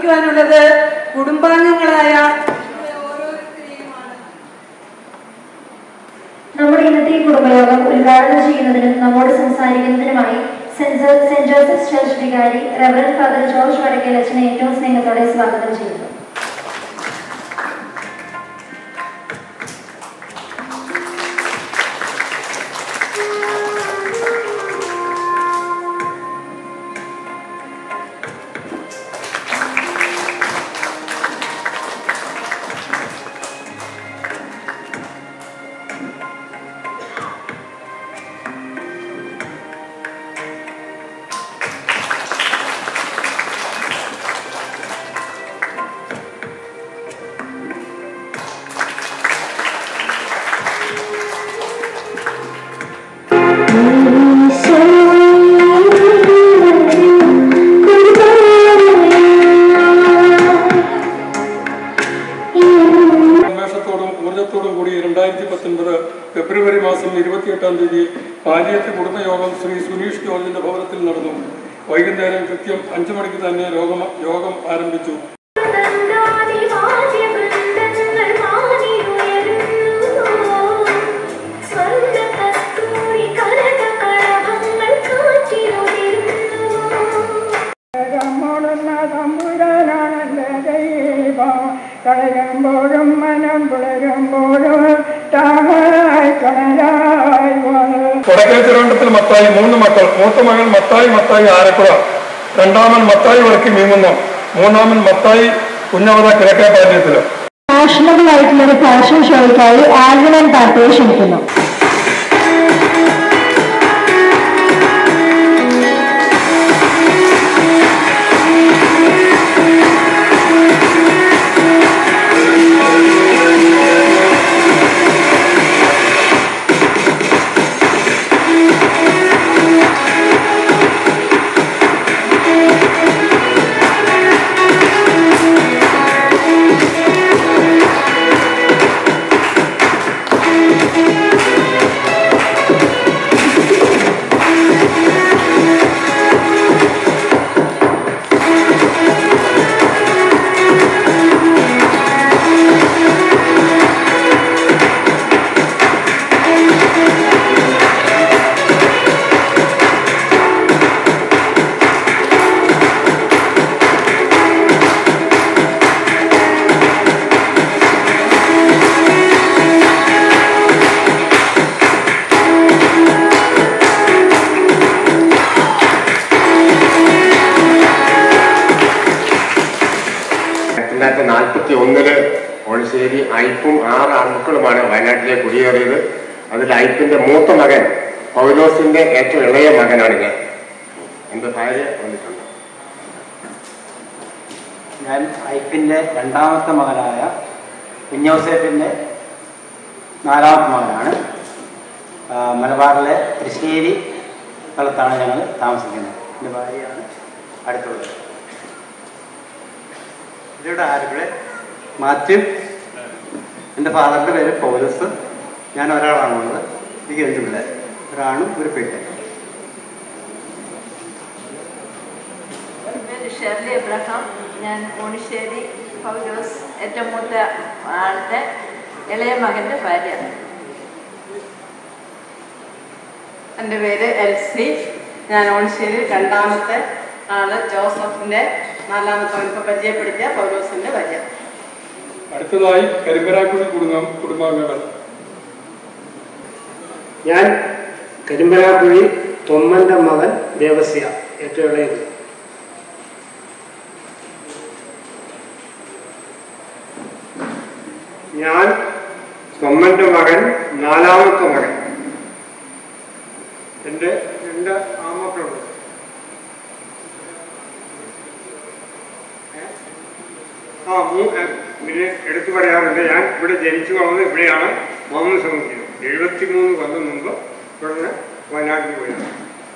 സമർപ്പിക്കുവാനുള്ളത് കുടുംബാംഗങ്ങളായ നമ്മുടെ ഇന്നത്തെ കുടുംബയോഗം ഉദ്ഘാടനം ചെയ്യുന്നതിനും നമ്മോട് സംസാരിക്കുന്നതിനുമായി സെന്റ് ജോസഫ് ചർച്ച് വികാരി റെവറന്റ് ഫാദർ ജോർജ് വടക്കേൽ അച്ഛനെ ഏറ്റവും സ്നേഹത്തോടെ സ്വാഗതം ചെയ്യുന്നു. ഫെബ്രുവരി മാസം 28-ാം തീയതി പാലിയത്ത് കുടുംബയോഗം ശ്രീ സുനീഷ് ജോർജിന്റെ ഭവനത്തിൽ നടന്നു. വൈകുന്നേരം കൃത്യം 5 മണിക്ക് തന്നെ യോഗം ആരംഭിച്ചു. കളയുമ്പോഴും മനം പുളരുമ്പോഴും വടക്കേ തിരുവനന്തപുരത്തിൽ മത്തായി 3 മക്കൾ. മൂത്ത മകൻ മത്തായി ആരക്കുള, രണ്ടാമൻ മത്തായി വടക്കി മീൻകുന്നം, മൂന്നാമൻ മത്തായി കുഞ്ഞവത കിഴക്കേ പാലിയത്തില്. ഫാഷനബിൾ ആയിട്ടുള്ള ഒരു ഫാഷൻ ഷോയ്ക്കായി ആൽവിൻ ആൻഡ് പാർട്ടിയെ ക്ഷണിക്കുന്നു. ഓണശ്ശേരി ഐപ്പും 6 ആൺമക്കളുമാണ് വയനാട്ടിലേക്ക് കുടിയേറിയത്. അതിൽ ഐപ്പിന്റെ മൂത്ത മകൻ പൗലോസിന്റെ ഏറ്റവും ഇളയ മകനാണ് ഞാൻ. എന്റെ ഭാര്യ വന്നിട്ടുണ്ട്. ഞാൻ ഐപ്പിന്റെ 2ാമത്തെ മകനായ കുഞ്ഞോസേഫിന്റെ 4ാമത്തെ മകനാണ്. മലബാറിലെ തൃശ്ശേരി സ്ഥലത്താണ് ഞങ്ങൾ താമസിക്കുന്നത്. എൻ്റെ ഭാര്യയാണ് അടുത്തുള്ളത്. ഇവിടെ ആരുടെ മാത്യു, എൻ്റെ ഫാദറിൻ്റെ പേര് പൗലോസ്. ഞാൻ ഒരാളാണുള്ളത്. എനിക്ക് 2 പിള്ളേർ, ഒരാണും ഒരു പെണ്ണും. Shirley Abraham. ഞാൻ ഓണിശ്ശേരി പൗലോസ് ഏറ്റവും മൂത്ത ആളുടെ ഇളയ മകൻ്റെ ഭാര്യ. എൻ്റെ പേര് എൽസി. ഞാൻ ഓണിശ്ശേരി 2ാമത്തെ ആള് ജോസഫിൻ്റെ 4ാമത്തെ അവനിപ്പോൾ പരിചയപ്പെടുത്തിയ പൗലോസിൻ്റെ ഭാര്യ. അടുത്തതായി കരിമ്പരാക്കുഴി കുടുംബാംഗങ്ങൾ. ഞാൻ കരിമ്പരാക്കുഴി തൊമ്മന്റെ മകൻ ദേവസ്യ, ഏറ്റവും ഇളയത്. ഞാൻ തൊമ്മന്റെ മകൻ 4ാമത്തെ മകൻ. എൻ്റെ 2 ആൺമക്കളുണ്ട്. പിന്നെ എടുത്തു പറയാറുണ്ട്, ഞാൻ ഇവിടെ ജനിച്ചു വളർന്നത് ഇവിടെയാണ്. മുഹമ്മദ് സമൂഹം 73 കൊല്ലം മുമ്പ് ഇവിടുന്ന് വയനാട്ടിൽ പോയത്.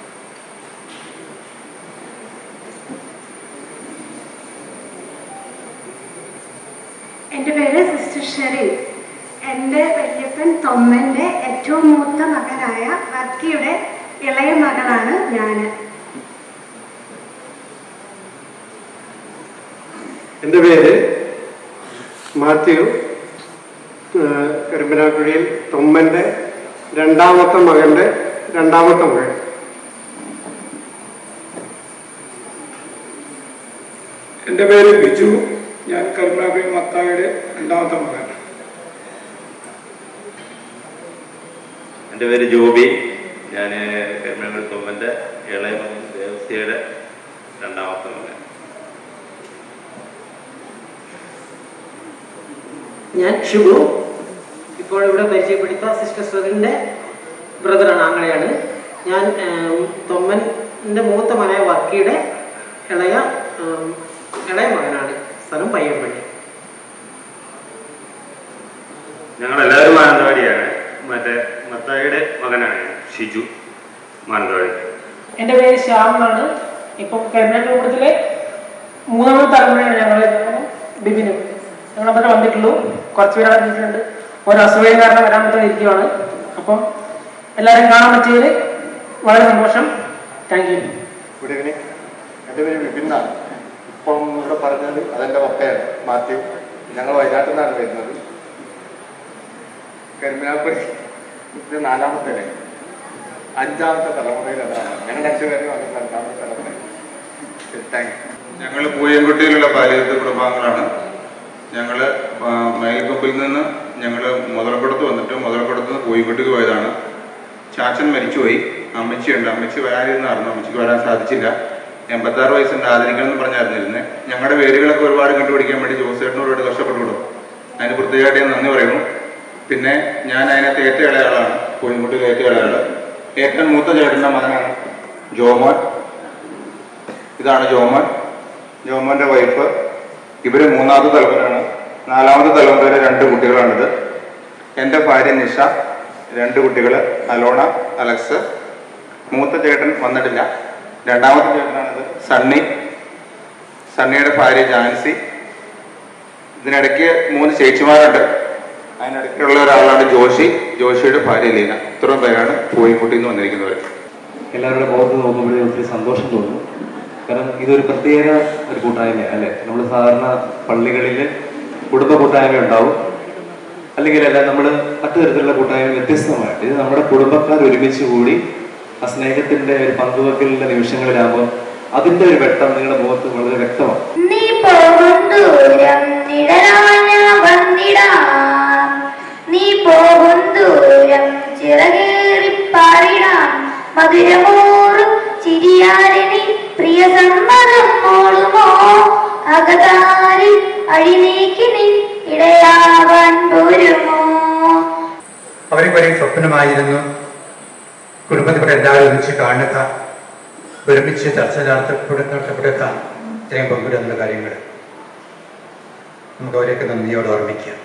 എൻ്റെ പേര് സിസ്റ്റർ ഷെറിൻ. എൻ്റെ വല്യപ്പൻ തൊമ്മൻ്റെ ഏറ്റവും മൂത്ത മകനായ വർക്കിയുടെ ഇളയ മകളാണ് ഞാൻ. എൻ്റെ പേര് മാത്യു. കരിമ്പനാക്കുഴിയിൽ തൊമ്മൻ്റെ രണ്ടാമത്തെ മകൻ. എൻ്റെ പേര് ബിജു. ഞാൻ കരിമ്പനാക്കുഴി മത്തായിയുടെ രണ്ടാമത്തെ മകൻ. എൻ്റെ പേര് ജോബി. ഞാൻ കരിമ്പനാക്കുഴി തൊമ്മൻ്റെ ഇളയ മകൻ ദേവസ്യയുടെ രണ്ടാമത്തെ മകൻ. ഞാൻ ഷിബു. ഇപ്പോൾ ഇവിടെ പരിചയപ്പെടുത്ത സിസ്റ്റർ സ്വറിൻ്റെ ബ്രദറാണ്, ആങ്ങളെയാണ്. ഞാൻ തൊമ്മൻ്റെ മൂത്ത മകനായ വർക്കിയുടെ ഇളയ മകനാണ്. സ്ഥലം പയ്യമ്പള്ളി. ഞങ്ങളെല്ലാവരും മാനന്തവാടിയാണ്. മറ്റേ മത്തായിയുടെ മകനാണ് ഷിജു, മാനന്തവാടി. എൻ്റെ പേര് ശ്യാം എന്നാണ്. ഇപ്പം കരിമ്പനാക്കുഴി കുടുംബത്തിലെ മൂന്നാമത്തെ തലമുറയാണ് ഞങ്ങൾ. ബിബിനും ഞങ്ങളവിടെ വന്നിട്ടുള്ളൂ. കുറച്ച് പേരാണ് വീട്ടിലുണ്ട്. ഓരോ അസുഖം കാരണം വരാൻ പറ്റാതെ ഇരിക്കുകയാണ്. അപ്പം എല്ലാവരും കാണാൻ പറ്റിയതിൽ വളരെ സന്തോഷം. Thank you. Good evening. എൻ്റെ പേര് വിപിന്നാണ്. ഇപ്പം ഇവിടെ പറഞ്ഞത് അതെൻ്റെ പപ്പയാണ് മാത്യു. ഞങ്ങൾ വയനാട്ടിൽ നിന്നാണ് വരുന്നത്. കരിമ്പനാക്കുഴി ഇത് 4ാമത്തെ 5ാമത്തെ തലമുറയിലാണ്. ഞങ്ങൾ 5 പേരും അത് 2ാമത്തെ തലമുറ. Thank you. ഞങ്ങൾ പൂയംകുട്ടിയിലുള്ള പാലിയത്ത് കുടുംബാംഗങ്ങളാണ്. ഞങ്ങൾ മയിൽക്കൊമ്പിൽ നിന്ന് ഞങ്ങൾ മുതലക്കുടത്ത് വന്നിട്ട് മുതലക്കുടത്ത് നിന്ന് പൂയംകുട്ടിക്ക് പോയതാണ്. ചാച്ചൻ മരിച്ചുപോയി. അമ്മച്ചിയുണ്ട്. അമ്മച്ചി വരാനിരുന്നായിരുന്നു. അമ്മച്ചിക്ക് വരാൻ സാധിച്ചില്ല. 86 വയസ്സുണ്ട്. ആദരിക്കണം എന്ന് പറഞ്ഞായിരുന്നിരുന്നത്. ഞങ്ങളുടെ പേരുകളൊക്കെ ഒരുപാട് കണ്ടുപിടിക്കാൻ വേണ്ടി ജോസേട്ടന് ഒരുപാട് കഷ്ടപ്പെട്ടുള്ളൂ. അതിന് പ്രത്യേകമായിട്ട് ഞാൻ നന്ദി പറയുന്നു. പിന്നെ ഞാൻ അതിനകത്ത് ഏറ്റവും ഇളയ ആളാണ്. പൂയംകുട്ടിയിൽ ഏറ്റവും ഇളയ ആള്. ഏറ്റവും മൂത്ത ചേട്ടൻ്റെ മകനാണ് ജോമോൻ. ഇതാണ് ജോമോൻ, ജോമോൻ്റെ വൈഫ്. ഇവർ 3ാമത്തെ തലമുറയാണ്. 4ാമത്തെ തലമുറയിലെ 2 കുട്ടികളാണിത്. എൻ്റെ ഭാര്യ നിഷ, 2 കുട്ടികൾ അലോണ, അലക്സ്. മൂത്ത ചേട്ടൻ വന്നിട്ടില്ല. 2ാമത്തെ ചേട്ടനാണിത് സണ്ണി, സണ്ണിയുടെ ഭാര്യ ജാൻസി. ഇതിനിടയ്ക്ക് 3 ചേച്ചിമാരുണ്ട്. അതിനിടയ്ക്കുള്ള ഒരാളാണ് ജോഷി, ജോഷിയുടെ ഭാര്യ ലീന. ഇത്രയും പേരാണ് പൂയംകുട്ടിയിൽ നിന്ന് വന്നിരിക്കുന്നവർ. എല്ലാവരുടെ മുഖത്ത് നോക്കുമ്പോഴേ ഒത്തിരി സന്തോഷം തോന്നുന്നു. കാരണം ഇതൊരു പ്രത്യേക ഒരു കൂട്ടായ്മയാണ് അല്ലേ. നമ്മൾ സാധാരണ പള്ളികളിൽ കുടുംബ കൂട്ടായ്മ ഉണ്ടാവും, അല്ലെങ്കിൽ അല്ല നമ്മൾ മറ്റു തരത്തിലുള്ള കൂട്ടായ്മ വ്യത്യസ്തമായിട്ട് ഇത് നമ്മുടെ കുടുംബക്കാർ ഒരുമിച്ച് കൂടി ആ സ്നേഹത്തിന്റെ ഒരു പങ്കുവെക്കലിന്റെ നിമിഷങ്ങളിലാകുമ്പോൾ അതിന്റെ ഒരു വെട്ടം നിങ്ങളുടെ മുഖത്ത് വളരെ വ്യക്തമാണ്. നീ പോകും ദൂരം ചിറകേറിപ്പാറിടാം മധുരമോറും ചിരിയാലിനി പ്രിയ സമ്മതം മോളുമോ അകതാരിൽ അഴിനീക്കിനി ഇടയാവാൻ പോരുമോ. അവർക്ക് ഒരേ സ്വപ്നമായിരുന്നു കുടുംബത്തിൽപ്പെട്ട എല്ലാവരും ഒരുമിച്ച് കാണുക, ഒരുമിച്ച് ചർച്ച നടത്തപ്പെടുക, ഇത്രയും പങ്കിടുന്ന കാര്യങ്ങൾ നമുക്ക് അവരെയൊക്കെ നന്ദിയോട് ഓർമ്മിക്കാം.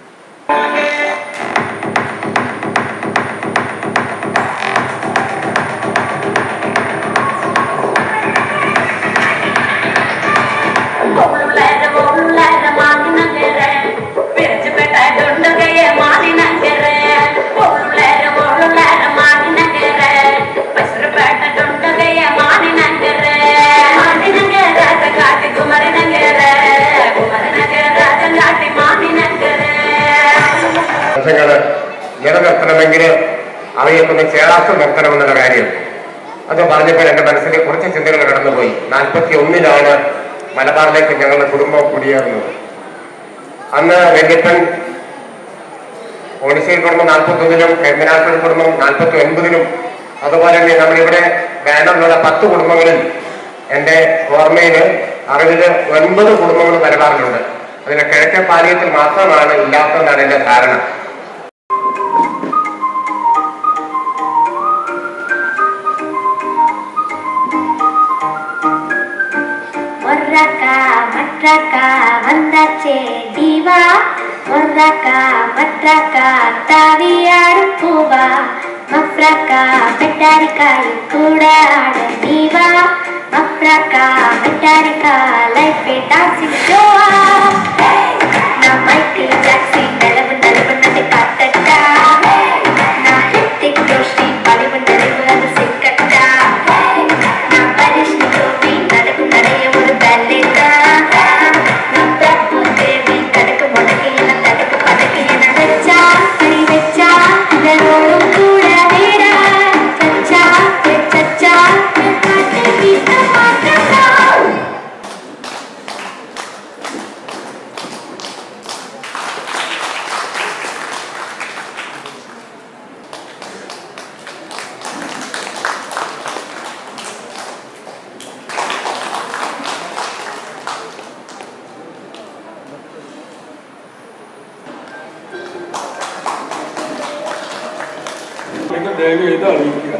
നിലനിർത്തണമെങ്കിൽ അവയൊക്കെ ചേർത്ത് നിർത്തണമെന്നുള്ള കാര്യം അത് പറഞ്ഞപ്പോൾ എൻ്റെ മനസ്സിൽ കുറച്ച് ചിന്തകൾ കടന്നുപോയി. 41 മലബാറിലേക്ക് ഞങ്ങളുടെ കുടുംബം കുടിയേറുന്നത്. അന്ന് വെല്ലിപ്പൻ ഓണിശ്ശേരി കുടുംബം 41-ലും കരിമ്പനാക്കുഴി കുടുംബം 49-ലും അതുപോലെ തന്നെ നമ്മളിവിടെ വേണമെന്നുള്ള 10 കുടുംബങ്ങളിൽ എൻ്റെ ഓർമ്മയിൽ അറിവിൽ 9 കുടുംബങ്ങൾ മലബാറിലുണ്ട്. അതിന് കിഴക്കൻ പാലിയത്തിൽ മാത്രമാണ് ഇല്ലാത്തതെന്നാണ് എൻ്റെ ധാരണ. വന്നച്ചേ ദീവാ മൊറക്ക മട്രക്ക താവിയാടും പൂവാ മഫ്രക്ക പെട്ടാരിക്കായി കൂടാട് ദീവാ മഫ്രക്ക പെട്ടാരിക്ക ലൈഫ് ഡാൻസിംഗ് ഷോവാ నా మైకిల్ జాక్సన్ నలబన్నది కాటట నా హిట్టిక్ రోషి బాలీవుడ్ నలుగురు సిక్కట నా పరిష్ గోపి నలుగు నడయ ఒక బల్లెట నా ദയവ് ചെയ്ത് അറിയിക്കുക.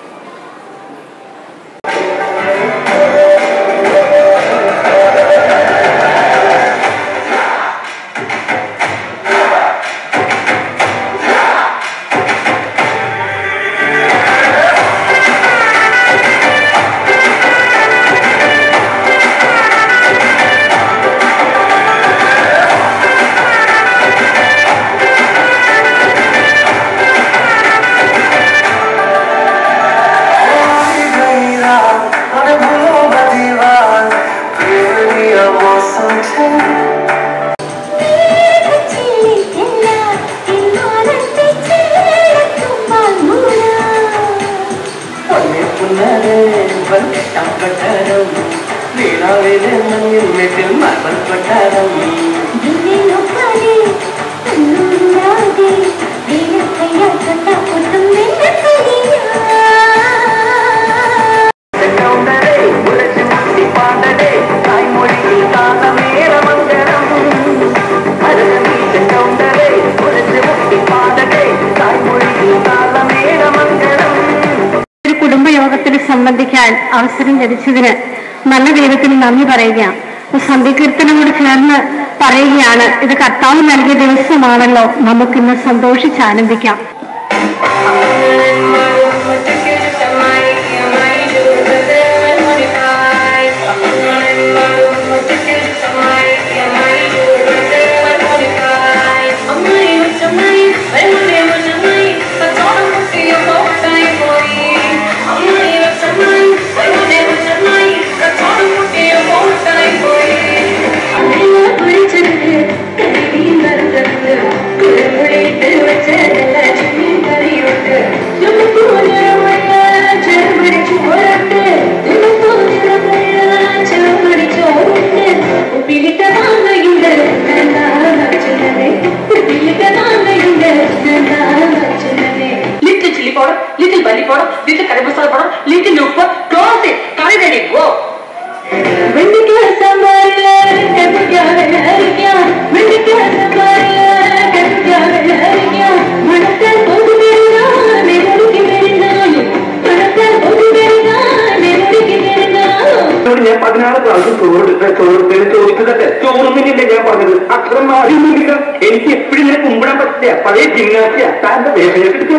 കുടുംബയോഗത്തിൽ സംബന്ധിക്കാൻ അവസരം ലഭിച്ചതിന് നല്ല ദൈവത്തിന് നന്ദി പറയുകയാണ്. സന്ധ്യകീർത്തനോട് ചേർന്ന് പറയുകയാണ്, ഇത് കർത്താവ് നൽകിയ ദിവസമാണല്ലോ, നമുക്കിന്ന് സന്തോഷിച്ചാനന്ദിക്കാം. Little belly powder, little curry masala powder, little uppa, close it, curry ready, go. ഞാൻ 16 പ്രാവശ്യം ചോദിച്ചതല്ലേ, ചോറുന്നില്ല ഞാൻ പറഞ്ഞത്. അത്ര മാറിയൊന്നുമില്ല. എനിക്ക് എപ്പോഴും ഇങ്ങനെ കുമ്പിടാൻ പറ്റില്ല. പഴയ ജിംനാസിയ താന്റെ വേദനയൊക്കെ എടുക്കുക.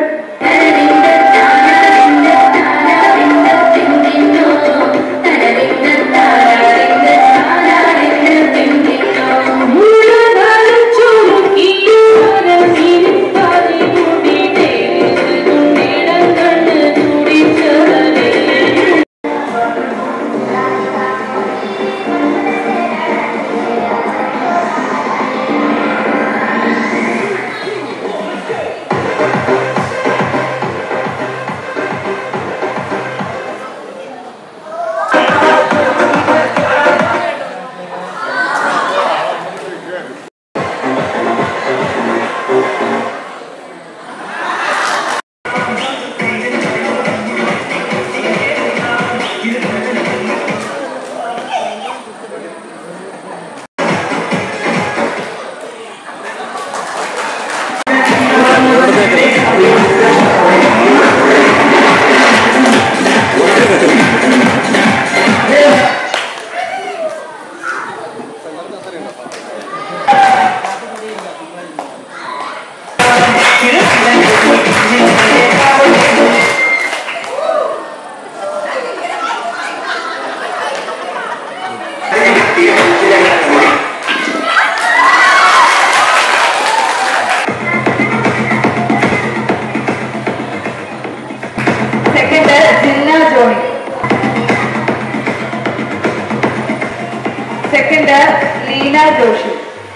Second, Leena Joshi.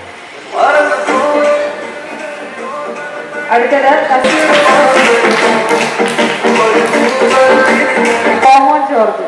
അടുത്തത് കോമൺ ജോർജ്.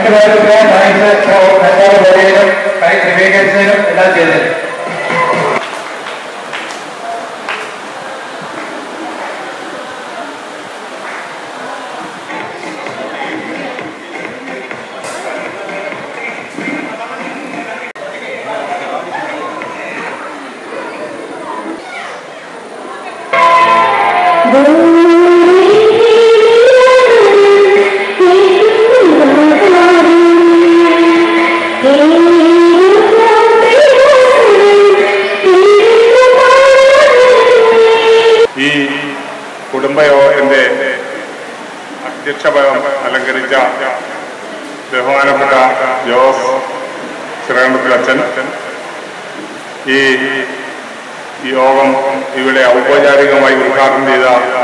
ക്രമീകരിച്ചതിനും എല്ലാം ചെയ്തതിനും. ഈ കുടുംബയോഗത്തിന്റെ അധ്യക്ഷപദം അലങ്കരിച്ച ബഹുമാനപ്പെട്ട ജോസ് ശ്രീകണ്ഠത്തിൽ അച്ഛൻ ഈ യോഗം ഇവിടെ ഔപചാരികമായി ഉദ്ഘാടനം ചെയ്ത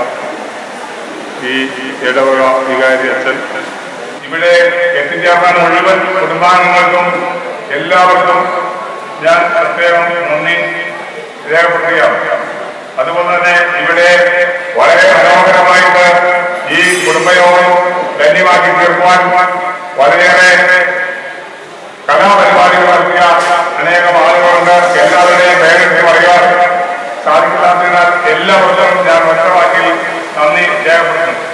ഈ ഇടവക വികാരി അച്ഛൻ, ഇവിടെ എത്തിച്ചേർന്ന മുഴുവൻ കുടുംബാംഗങ്ങൾക്കും എല്ലാവർക്കും ഞാൻ പ്രത്യേകം നന്ദി രേഖപ്പെടുത്തുകയാണ്. അതുപോലെ തന്നെ ഇവിടെ വളരെ മനോഹരമായിട്ട് ഈ കുടുംബയോഗം ധന്യമാക്കി തീർക്കുവാൻ വളരെയേറെ കലാപരിപാടികൾ നടത്തിയ അനേകം ആളുകളുണ്ട്. എല്ലാവരുടെയും പേരെടുത്ത് പറയുവാൻ സാധിക്കാത്തതിനാൽ എല്ലാവർക്കും ഞാൻ ഒറ്റവാക്കിൽ നന്ദി രേഖപ്പെടുത്തുന്നു.